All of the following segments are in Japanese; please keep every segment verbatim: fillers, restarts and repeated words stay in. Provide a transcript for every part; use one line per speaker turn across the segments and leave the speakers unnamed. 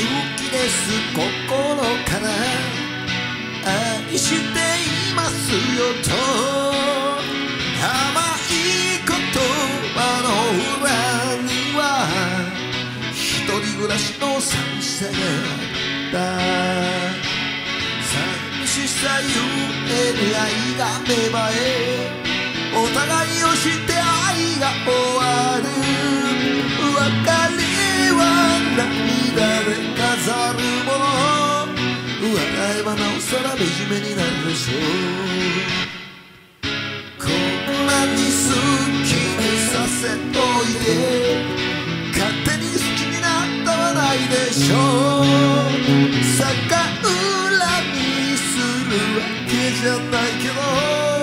きです心から愛していますよと甘い言葉の裏には一人暮らしの寂しさがあった寂しさゆえに愛が芽生えお互いを知って愛が終わる別れは涙で飾るもの笑えばなおさら惨めになるでしょうこんなに好きにさせといて勝手に好きになったはないでしょう逆恨みするわけじゃないけど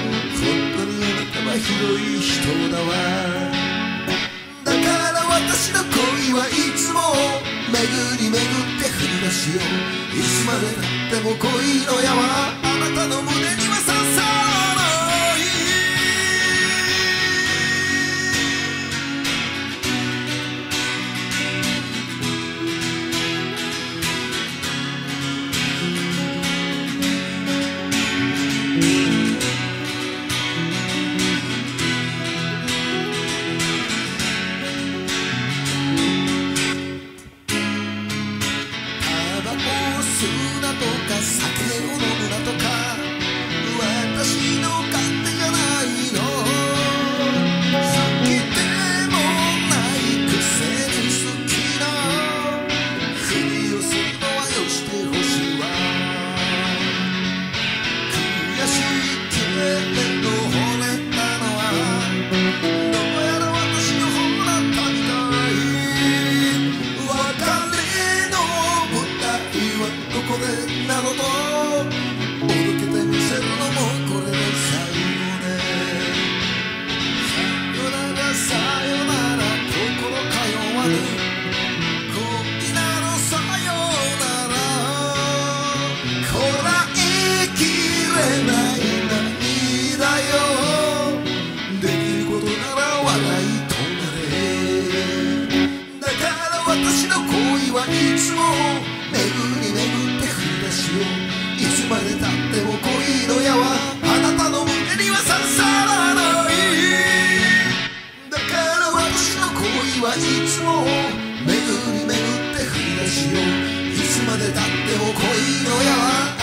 広い人だわだから私の恋はいつも巡り巡って降り出しよいつまでたっても恋の矢はあなたの胸には刺さらない吸うなとか酒を飲むなとか私の勝手じゃないの好きでもないくせに好きなふりをするのはよしてほしいわ悔しいけれど惚れたのはどうやら私の方だったみたい別れの舞台はどこでなのとおどけてみせるのもこれで最後ねさよならさよなら心通わぬ恋なのさよならこらえきれない涙よできることなら笑いとなれだから私の恋はいつも巡り巡って降り出しよいつまでたっても恋の矢はあなたの胸には刺さらないだから私の恋はいつも巡り巡って降り出しよいつまでたっても恋の矢は